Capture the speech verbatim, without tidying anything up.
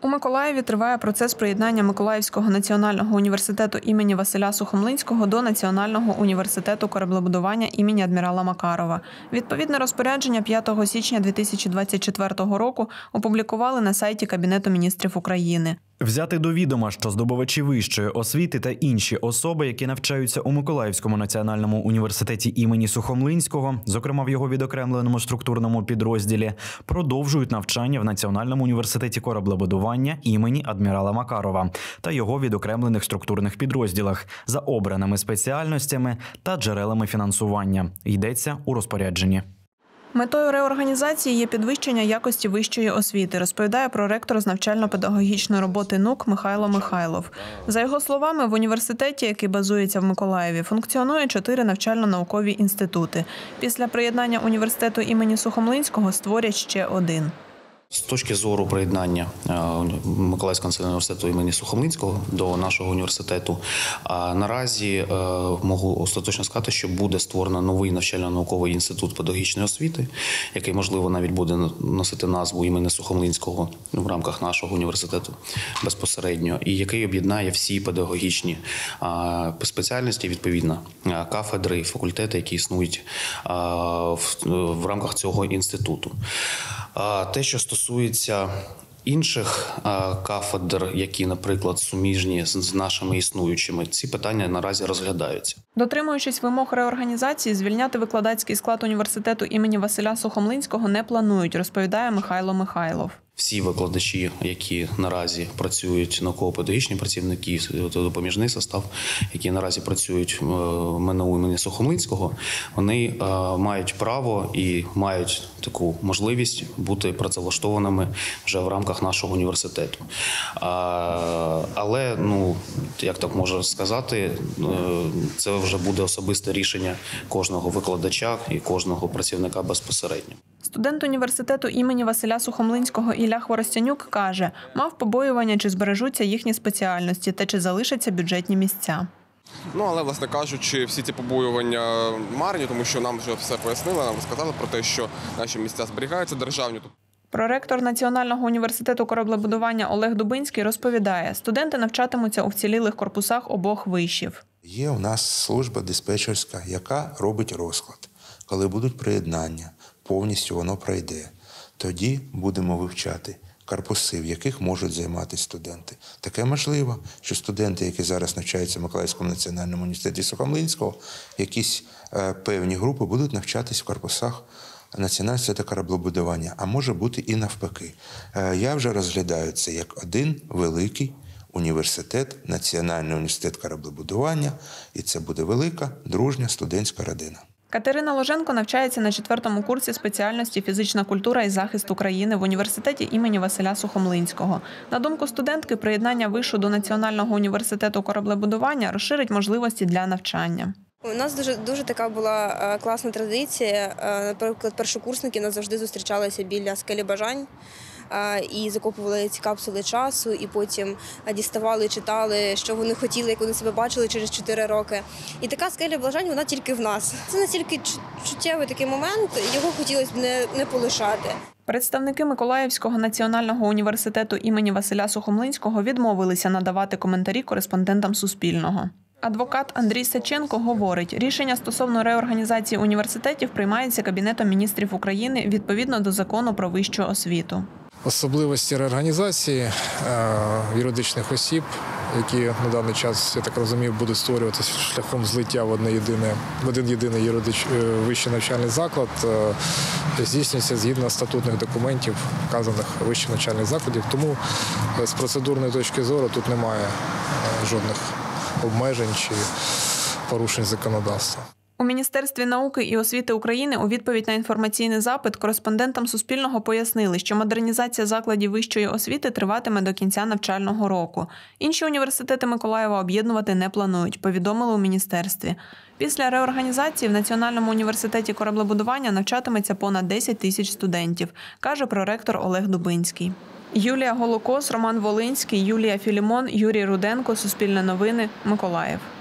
У Миколаєві триває процес приєднання Миколаївського національного університету імені Василя Сухомлинського до Національного університету кораблебудування імені адмірала Макарова. Відповідне розпорядження п'ятого січня дві тисячі двадцять четвертого року опублікували на сайті Кабінету міністрів України. Взяти до відома, що здобувачі вищої освіти та інші особи, які навчаються у Миколаївському національному університеті імені Сухомлинського, зокрема в його відокремленому структурному підрозділі, продовжують навчання в Національному університеті кораблебудування імені адмірала Макарова та його відокремлених структурних підрозділах за обраними спеціальностями та джерелами фінансування. Йдеться у розпорядженні. Метою реорганізації є підвищення якості вищої освіти, розповідає проректор з навчально-педагогічної роботи НУК Михайло Михайлов. За його словами, в університеті, який базується в Миколаєві, функціонує чотири навчально-наукові інститути. Після приєднання університету імені Сухомлинського створять ще один. З точки зору приєднання Миколаївського національного університету імені Сухомлинського до нашого університету, наразі можу остаточно сказати, що буде створено новий навчально-науковий інститут педагогічної освіти, який, можливо, навіть буде носити назву імені Сухомлинського в рамках нашого університету безпосередньо, і який об'єднає всі педагогічні спеціальності, відповідно, кафедри і факультети, які існують в рамках цього інституту. Те, що стосується інших кафедр, які, наприклад, суміжні з нашими існуючими, ці питання наразі розглядаються. Дотримуючись вимог реорганізації, звільняти викладацький склад університету імені Василя Сухомлинського не планують, розповідає Михайло Михайлов. Всі викладачі, які наразі працюють, науково-педагогічні працівники, допоміжний состав, які наразі працюють в МНУ імені Сухомлинського, вони мають право і мають таку можливість бути працевлаштованими вже в рамках нашого університету. Але, ну, як так можна сказати, це вже буде особисте рішення кожного викладача і кожного працівника безпосередньо. Студент університету імені Василя Сухомлинського Ілля Хворостянюк каже, мав побоювання, чи збережуться їхні спеціальності та чи залишаться бюджетні місця. Ну, але, власне кажучи, всі ці побоювання марні, тому що нам вже все пояснили, нам розказали про те, що наші місця зберігаються державні. Проректор Національного університету кораблебудування Олег Дубинський розповідає, студенти навчатимуться у вцілілих корпусах обох вишів. Є у нас служба диспетчерська, яка робить розклад. Коли будуть приєднання, повністю воно пройде. Тоді будемо вивчати корпуси, в яких можуть займатися студенти. Таке можливо, що студенти, які зараз навчаються в Миколаївському національному університеті Сухомлинського, якісь е, певні групи будуть навчатись в корпусах Національного університету кораблебудування, а може бути і навпаки. Е, я вже розглядаю це як один великий університет, Національний університет кораблебудування, і це буде велика, дружня студентська родина. Катерина Ложенко навчається на четвертому курсі спеціальності «Фізична культура і захист України» в університеті імені Василя Сухомлинського. На думку студентки, приєднання вишу до Національного університету кораблебудування розширить можливості для навчання. У нас дуже, дуже така була класна традиція. Наприклад, першокурсники нас завжди зустрічалися біля скелі бажань і закопували ці капсули часу, і потім діставали, читали, що вони хотіли, як вони себе бачили через чотири роки. І така скеля бажань, вона тільки в нас. Це настільки чуттєвий такий момент, його хотілося б не, не полишати. Представники Миколаївського національного університету імені Василя Сухомлинського відмовилися надавати коментарі кореспондентам Суспільного. Адвокат Андрій Саченко говорить, рішення стосовно реорганізації університетів приймається Кабінетом міністрів України відповідно до Закону про вищу освіту. Особливості реорганізації юридичних осіб, які на даний час, я так розумію, будуть створюватися шляхом злиття в одне єдине, в один єдиний юридич, вищий навчальний заклад, здійснюється згідно статутних документів вказаних вищих навчальних закладів. Тому з процедурної точки зору тут немає жодних обмежень чи порушень законодавства. У Міністерстві науки і освіти України у відповідь на інформаційний запит кореспондентам Суспільного пояснили, що модернізація закладів вищої освіти триватиме до кінця навчального року. Інші університети Миколаєва об'єднувати не планують, повідомили у міністерстві. Після реорганізації в Національному університеті кораблебудування навчатиметься понад десять тисяч студентів, каже проректор Олег Дубинський. Юлія Голокос, Роман Волинський, Юлія Філімон, Юрій Руденко, Суспільне новини, Миколаїв.